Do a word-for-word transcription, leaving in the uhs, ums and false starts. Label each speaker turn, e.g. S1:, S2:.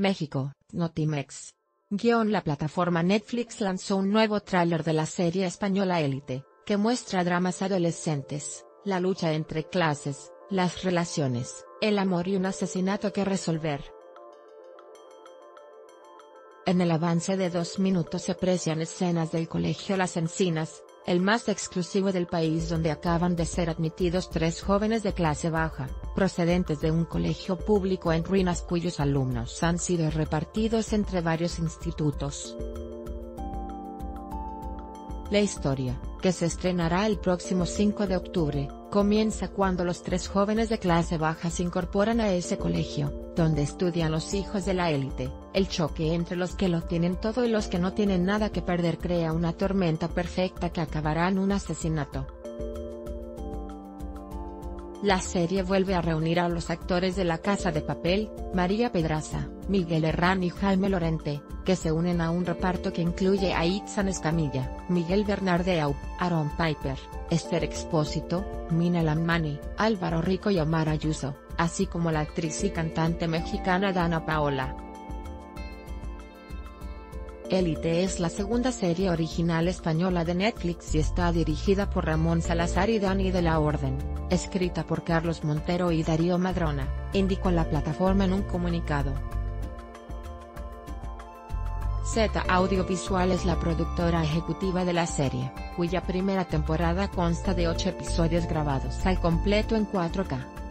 S1: México, Notimex. Guión. La plataforma Netflix lanzó un nuevo tráiler de la serie española Élite, que muestra dramas adolescentes, la lucha entre clases, las relaciones, el amor y un asesinato que resolver. En el avance de dos minutos se aprecian escenas del colegio Las Encinas, el más exclusivo del país, donde acaban de ser admitidos tres jóvenes de clase baja, procedentes de un colegio público en ruinas cuyos alumnos han sido repartidos entre varios institutos. La historia, que se estrenará el próximo cinco de octubre, comienza cuando los tres jóvenes de clase baja se incorporan a ese colegio, donde estudian los hijos de la élite. El choque entre los que lo tienen todo y los que no tienen nada que perder crea una tormenta perfecta que acabará en un asesinato. La serie vuelve a reunir a los actores de La Casa de Papel, María Pedraza, Miguel Herrán y Jaime Lorente, que se unen a un reparto que incluye a Itzan Escamilla, Miguel Bernardeu, Aaron Piper, Esther Expósito, Mina Lamani, Álvaro Rico y Omar Ayuso, así como la actriz y cantante mexicana Dana Paola. Élite es la segunda serie original española de Netflix y está dirigida por Ramón Salazar y Dani de la Orden, escrita por Carlos Montero y Darío Madrona, indicó la plataforma en un comunicado. Z Audiovisual es la productora ejecutiva de la serie, cuya primera temporada consta de ocho episodios grabados al completo en cuatro K.